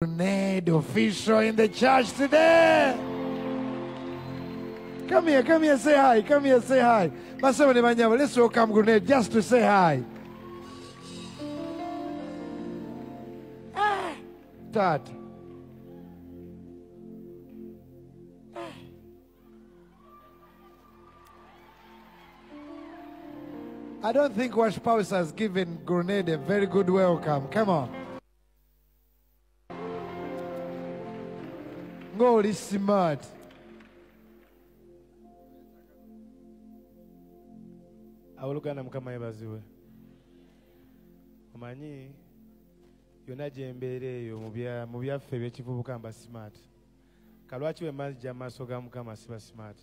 Grenade official in the church today. Come here, say hi. Come here, say hi. Let's welcome Grenade just to say hi. Dad. I don't think our spouse has given Grenade a very good welcome. Come on. Ngoli smart. Awulugana mukama yebaziwe. Omanyi yona gyembeera eyo mu byaffe ebyekivubuka mba smart. Kalwaki we mazija amaaso ga mukama siba smart.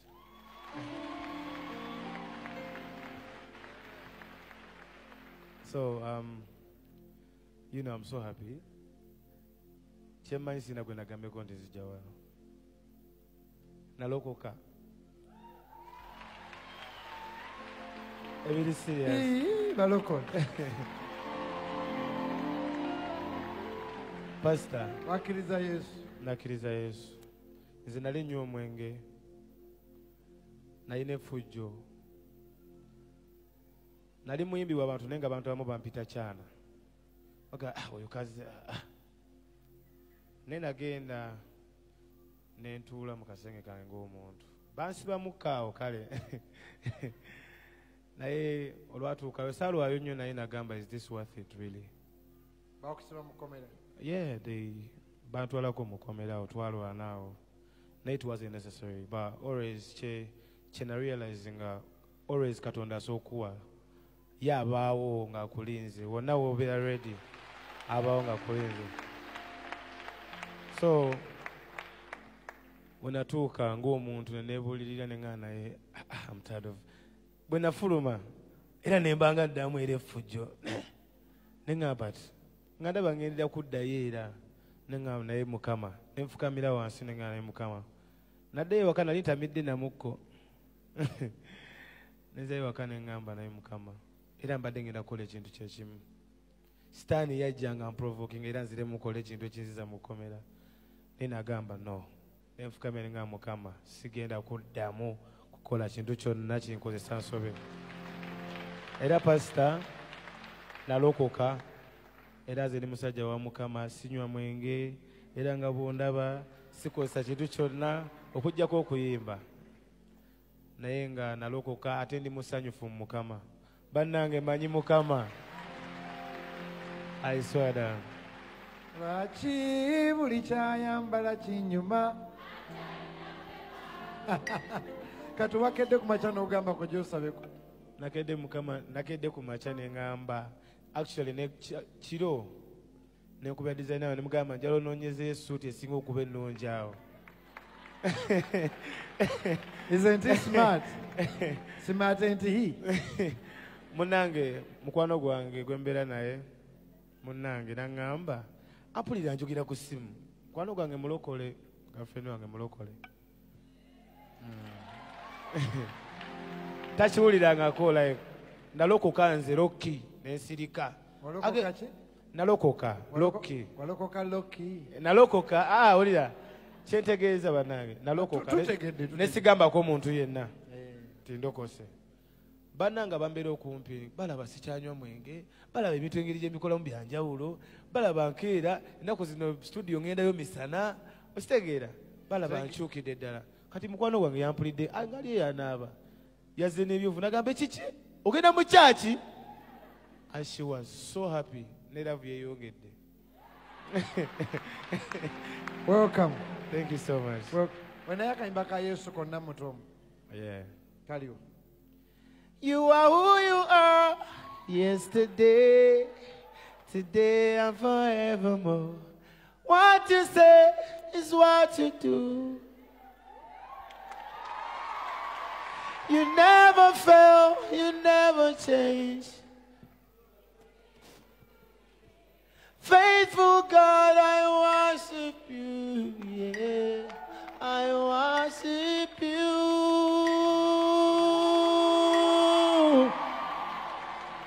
So, you know, I'm so happy. Kyemmanyi sina gwe nagambeko nti nzija wano. Nalokoka. Every serious. Nalokoka. Pastor. Wakiriza Yesu. Nakiriza Yesu. Nze nali nnyo omwenge. Nalina effujjo. Nali muyimbi w'abantu naye nga abantu abamu bampita kyana. Oyo kazi. Naye nagenda ne ntuula mu kasenge kange ng'omuntu. Bansibamu kaawo kale. Naye olwatuukayo saalwayo nnyo naye nagamba, is this worth it really? Bakusiba mu komera. Yeah, bantwalako mu komera otwalwana awo. Naye it wasn't necessary, but always kye na realizing always Katonda asookuwa. Abaawo ng'akulinze. Wonna w'obeera ready. Abaawo ng'akulinze. So, bwe natuuka ng'omuntu ne neebuulirira ne nga naye, I'm tired of. Bwe nafuluma, era ne mbanga ddamu era effujjo. Ne ngamba ati, nga ndaba ngendera kuddayo era. Ne ngamba naye Mukama. Ne nfukamira wansi ne ngamba naye Mukama. Naddeyo ewaka nali ntamidde namukko. Ne nzayo ewaka ne ngamba naye Mukama. Era mbadde ngenda kukola ekintu kyekimu. Sitaani yajjanga mprovoking era nzire mukola ekintu ekinziza mu kkomera. Ne nagamba no. Ne nfukamira ne ngamba Mukama, sigenda kuddamu kukola kintu kyonna kinkozesa nsobe. Era pastor nalokoka era nze ni musajja wa Mukama, sinywa mwenge era nga bw'ondaba sikozesa kintu kyonna okuggyako okuyimba. Naye nga nalokoka ate ndi musanyufu mu Mukama. Bannange manyi Mukama. I swear down. Lwaki buli kyayambala kinyuma. Katuwakedde ku makya n'ogamba ko gy'osabeko. Nakedde Mukama, nakedde ku makya ne ngamba. Actually ne kiro ne kuba designer ne mugamba njalo noonyeze suit esinga okuba ennungi awo. Isn't he smart? Smart ain't he? Munange mukwano gwange gwe mbeera naye munange naŋŋamba apulira njogira ku ssimu. Mukwano gwange mulokole, girlfriend wange mulokole. Takiwulirangako like nalokoka nze Rocky n'ensirika. Nalokoka Rocky. Walokoka Rocky. Nalokoka wulira kyentegeeza bannange nalokoka nesigambako omuntu yenna nti ndokose. Bannanga bambeera okumpi balaba sikyanywa mwenge, balaba ebintu engeri gy'emikolamu byanjawulo, balaba nkeera ennaku zino studio ngendayo misana, okitegeera balaba nkyukidde ddala. Kati mukwano gwange yampulidde angali yanaaba yazze n'ebyovu nagamba kiki ogenda mu kyaki. And she was so happy. Ne love yeyongedde. Welcome. Thank you so much. When I came back, I used to condemn Mutom. Yeah. Tell you. You are who you are. Yesterday, today, and forevermore. What you say is what you do. You never fail, you never change. Faithful God, I worship you, yeah, I worship you.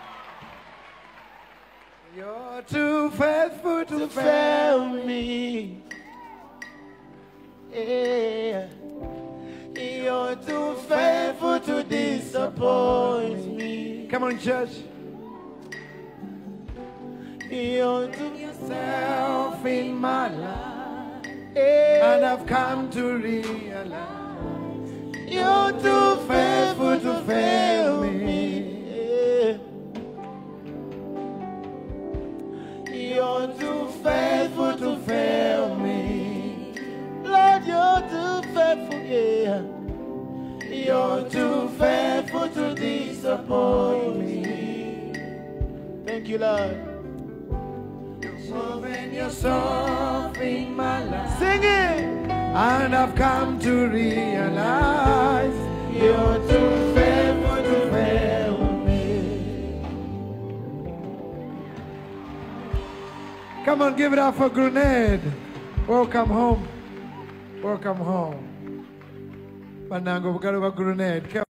You're too faithful to fail me. Come on, church. You took yourself in my life, And I've come to realize you're too faithful to fail me. You're too faithful to fail me. Lord, you're too faithful, yeah. You're too faithful to disappoint me. Thank you, Lord. moving yourself in my life. Sing it. And I've come to realize You're too faithful to fail me. Come on, give it up for Grenade. Welcome home. Welcome home. Manango, Grenade.